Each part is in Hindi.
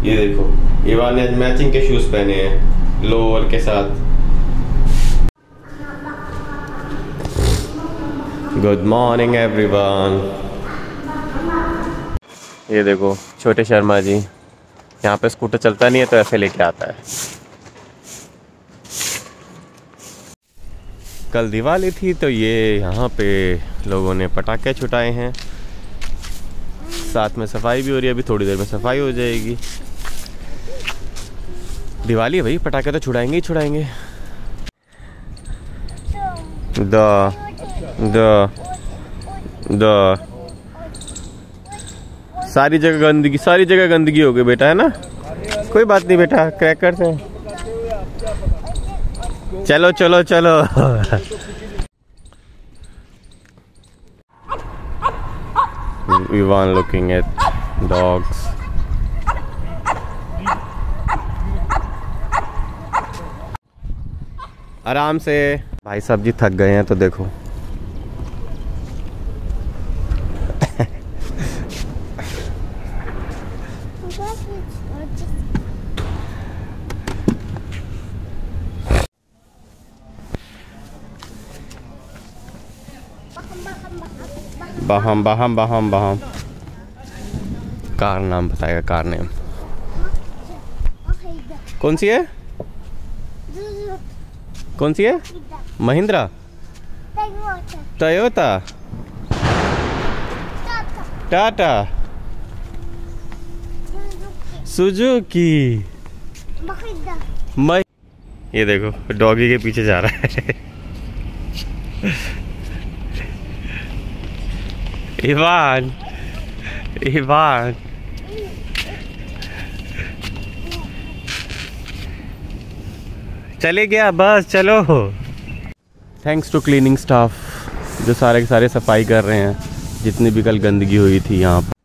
ये देखो, इवान ने मैचिंग के शूज पहने हैं लोअर के साथ। Good morning everyone. ये देखो छोटे शर्मा जी, यहाँ पे स्कूटर चलता नहीं है तो ऐसे लेके आता है। कल दिवाली थी तो ये यहाँ पे लोगों ने पटाखे छुटाए हैं, साथ में सफाई भी हो रही है। अभी थोड़ी देर में सफाई हो जाएगी। दिवाली है भाई, पटाखे तो छुड़ाएंगे ही छुड़ाएंगे। सारी जगह गंदगी हो गई बेटा, है ना? कोई बात नहीं बेटा, क्रैकर्स हैं। चलो चलो चलो। Ivan looking at dogs. आराम से। भाई साहब जी थक गए हैं तो देखो। बहम बहम बहम बहम। कार नाम बताएगा, कार नेम कौन सी है? कौन सी है? Mahindra, Toyota, Tata, Suzuki. ये देखो डॉगी के पीछे जा रहा है। इवान, इवान। चले गया बस, चलो। थैंक्स टू क्लीनिंग स्टाफ जो सारे के सारे सफाई कर रहे हैं, जितनी भी कल गंदगी हुई थी यहाँ पर।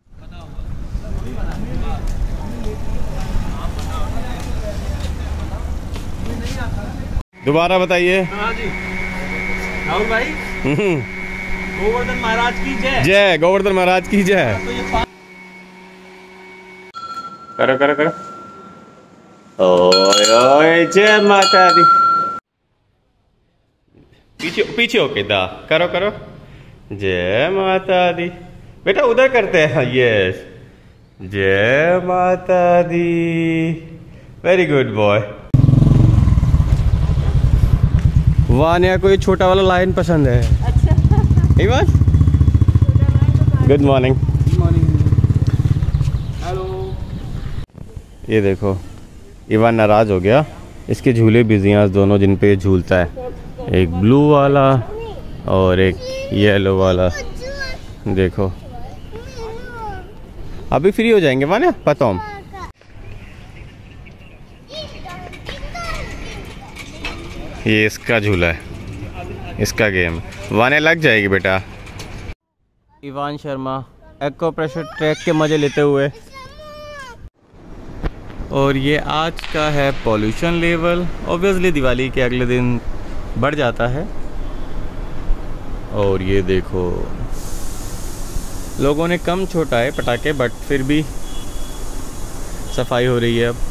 दोबारा बताइए। हाँ जी राहुल भाई। गोवर्धन महाराज की जय। जय गोवर्धन महाराज की जय। करो करो करो। ओए ओए जय माता दी। पीछे पीछे होके दा करो करो। जय माता दी। बेटा उधर करते हैं। Yes, Jai Mata Di. Very good boy. Vaniya को ये छोटा वाला लाइन पसंद है। अच्छा। Good morning. हेलो। ये देखो इवान नाराज हो गया, इसके झूले बिजी हैं दोनों जिन पे झूलता है, एक ब्लू वाला और एक येलो वाला। देखो अभी फ्री हो जाएंगे वानिया, पता हूँ। ये इसका झूला है, इसका गेम। वाने लग जाएगी बेटा। Ivaan Sharma aqua pressure track के मज़े लेते हुए। और ये आज का है पॉल्यूशन लेवल। ऑब्वियसली दिवाली के अगले दिन बढ़ जाता है। और ये देखो लोगों ने कम छुटाए पटाखे, बट फिर भी सफाई हो रही है अब।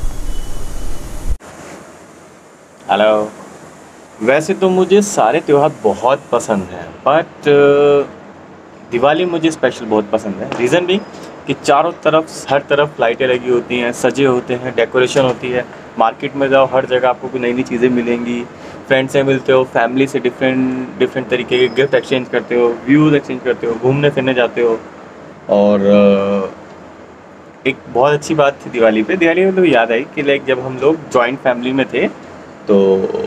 हेलो। वैसे तो मुझे सारे त्यौहार बहुत पसंद हैं, बट दिवाली मुझे स्पेशल बहुत पसंद है। रीज़न भी कि चारों तरफ हर तरफ लाइटें लगी होती हैं, सजे होते हैं, डेकोरेशन होती है। मार्केट में जाओ हर जगह आपको नई नई चीज़ें मिलेंगी। फ्रेंड से मिलते हो, फैमिली से डिफरेंट तरीके के गिफ्ट एक्सचेंज करते हो, व्यूज़ एक्सचेंज करते हो, घूमने फिरने जाते हो। और एक बहुत अच्छी बात थी दिवाली में तो याद आई कि लाइक जब हम लोग जॉइंट फैमिली में थे तो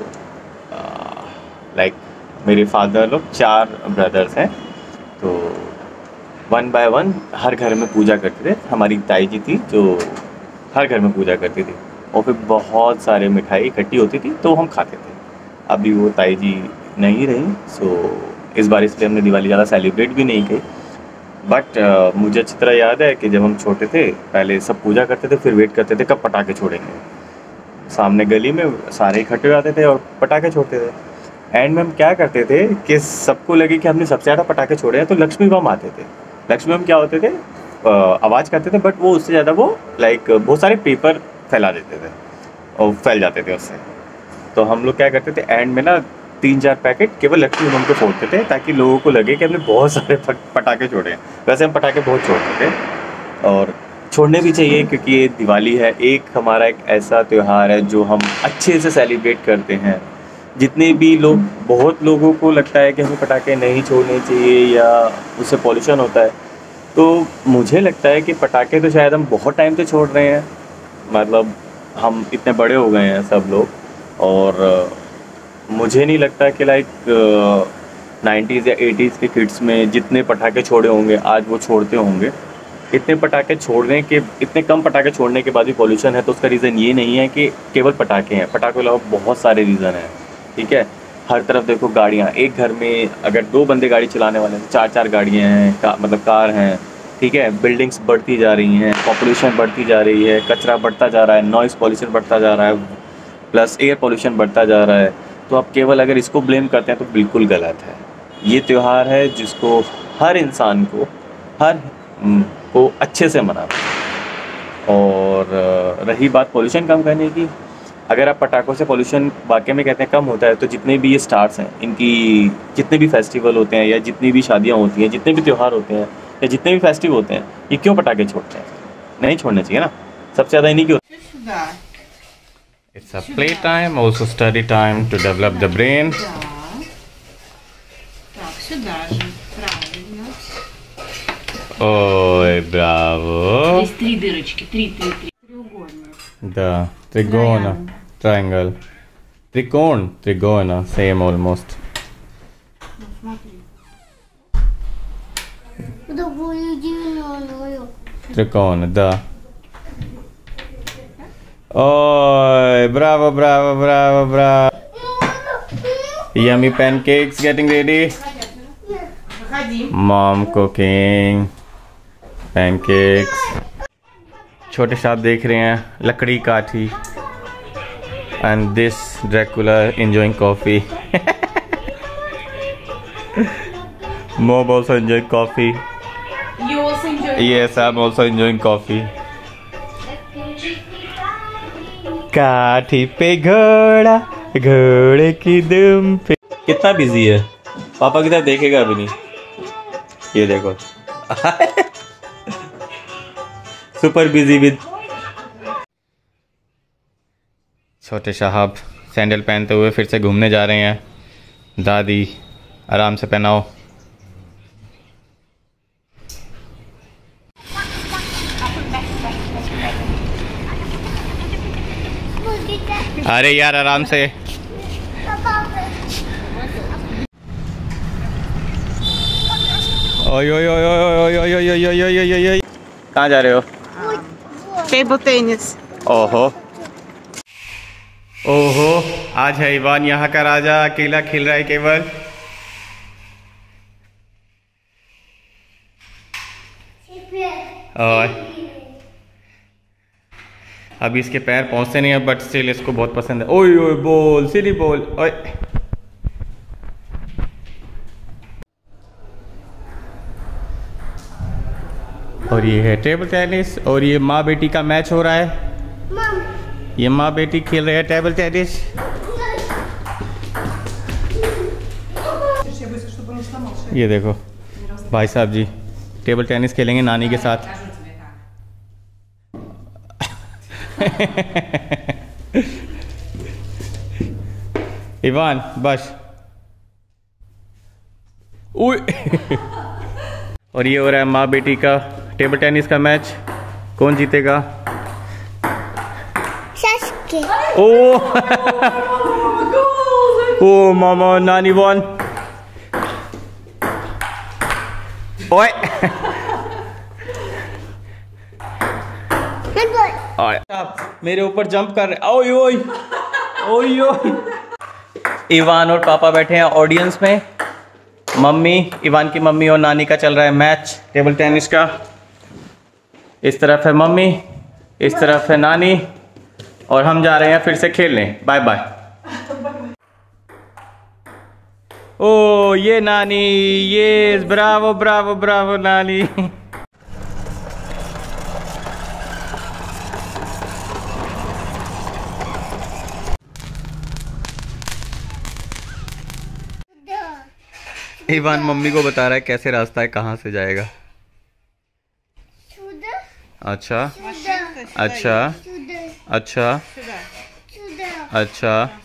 लाइक मेरे फादर लोग 4 ब्रदर्स हैं, तो 1 बाय 1 हर घर में पूजा करते थे। हमारी ताई जी थी जो हर घर में पूजा करती थी, और फिर बहुत सारे मिठाई इकट्ठी होती थी तो हम खाते थे। अभी वो ताई जी नहीं रही, सो इस बार इसलिए हमने दिवाली ज़्यादा सेलिब्रेट भी नहीं की। बट मुझे अच्छी तरह याद है कि जब हम छोटे थे पहले सब पूजा करते थे, फिर वेट करते थे कब पटाखे छोड़ेंगे। सामने गली में सारे इकट्ठे हो जाते थे और पटाखे छोड़ते थे। एंड में हम क्या करते थे कि सबको लगे कि हमने सबसे ज़्यादा पटाखे छोड़े हैं, तो लक्ष्मी बम आते थे। लक्ष्मी बम क्या होते थे आवाज़ करते थे, बट वो उससे ज़्यादा वो लाइक बहुत सारे पेपर फैला देते थे और फैल जाते थे उससे। तो हम लोग क्या करते थे, एंड में ना 3-4 पैकेट केवल लट्टू बम के फोड़ते थे, ताकि लोगों को लगे कि हमने बहुत सारे पटाखे छोड़े हैं। वैसे हम पटाखे बहुत छोड़ते थे और छोड़ने भी चाहिए, क्योंकि ये दिवाली है, एक हमारा एक ऐसा त्यौहार है जो हम अच्छे से सेलिब्रेट करते हैं। जितने भी लोग, बहुत लोगों को लगता है कि हमें पटाखे नहीं छोड़ने चाहिए या उससे पॉल्यूशन होता है, तो मुझे लगता है कि पटाखे तो शायद हम बहुत टाइम से छोड़ रहे हैं। मतलब हम इतने बड़े हो गए हैं सब लोग, और मुझे नहीं लगता कि लाइक 90s या 80s के किड्स में जितने पटाखे छोड़े होंगे आज वो छोड़ते होंगे। इतने कम पटाखे छोड़ने के बाद भी पॉल्यूशन है, तो उसका रीज़न ये नहीं है कि केवल पटाखे हैं। पटाखों के अलावा बहुत सारे रीज़न हैं, ठीक है। हर तरफ देखो गाड़ियाँ, एक घर में अगर 2 बंदे गाड़ी चलाने वाले हैं, 4-4 गाड़ियाँ हैं, मतलब कार हैं, ठीक है। बिल्डिंग्स बढ़ती जा रही हैं, पॉपुलेशन बढ़ती जा रही है, कचरा बढ़ता जा रहा है, नॉइज़ पॉल्यूशन बढ़ता जा रहा है, प्लस एयर पॉल्यूशन बढ़ता जा रहा है। तो आप केवल अगर इसको ब्लेम करते हैं तो बिल्कुल गलत है। ये त्यौहार है जिसको हर इंसान को अच्छे से मनाना है। और रही बात पॉल्यूशन कम करने की, अगर आप पटाखों से पॉल्यूशन वाकई में कहते हैं कम होता है, तो जितने भी ये स्टार्स हैं, इनकी जितने भी फेस्टिवल होते हैं या जितनी भी शादियाँ होती हैं, जितने भी त्यौहार होते हैं या जितने भी फेस्टिव होते हैं, ये क्यों पटाखे छोड़ते हैं? नहीं छोड़ने चाहिए ना, सबसे ज़्यादा इन्हीं की। It's a play time, also study time to develop the brain. Так, сюда же, правильно. Ой, браво. Здесь 3 дырочки, 3. Треугольник. Да, тригона, triangle. Тригона, same almost. Ну, смотри. Это будет зеленую. Трикона, да. Oi, bravo. Yummy pancakes getting ready. Выходи. Mom cooking pancakes. छोटे साहब देख रहे हैं लकड़ी काठी, and this Dracula enjoying coffee. Mom also enjoying coffee. You also enjoy. Yes, I'm also enjoying coffee. काठी पे घोड़ा, घोड़े की दुम पे। कितना बिजी है पापा की तरफ देखेगा अभी नहीं। ये देखो सुपर बिजी विद। छोटे साहब सैंडल पहनते हुए फिर से घूमने जा रहे हैं। दादी आराम से पहनाओ। अरे यार आराम से। ओय ओय ओय ओय ओय ओय ओय ओय ओय ओय ओय। कहाँ जा रहे हो? Table tennis. ओहो ओहो, आज है इवान यहाँ का राजा, अकेला खेल रहा है केवल। और अभी इसके पैर पहुँचते नहीं है, बट स्टिल इसको बहुत पसंद है। ओए ओए बोल, सीधी बोल। ओए और ये है टेबल टेनिस, और ये माँ बेटी का मैच हो रहा है। ये माँ बेटी खेल रहे हैं टेबल टेनिस। ये देखो भाई साहब जी टेबल टेनिस खेलेंगे नानी के साथ। इवान बस। और ये हो रहा है माँ बेटी का टेबल टेनिस का मैच। कौन जीतेगा? ओ ओ मामा, नानी वन। ओए मेरे ऊपर जंप कर रहे। ओए ओए ओए ओए। इवान और पापा बैठे हैं ऑडियंस में। मम्मी, इवान की मम्मी और नानी का चल रहा है मैच टेबल टेनिस का। इस तरफ है मम्मी, इस तरफ है नानी, और हम जा रहे हैं फिर से खेलने। Bye bye. ओ ये नानी, ये ब्रावो ब्रावो ब्रावो नानी। इवान मम्मी को बता रहा है कैसे रास्ता है, कहाँ से जाएगा। Сюда, अच्छा сюда, अच्छा сюда, अच्छा Сюда. сюда. अच्छा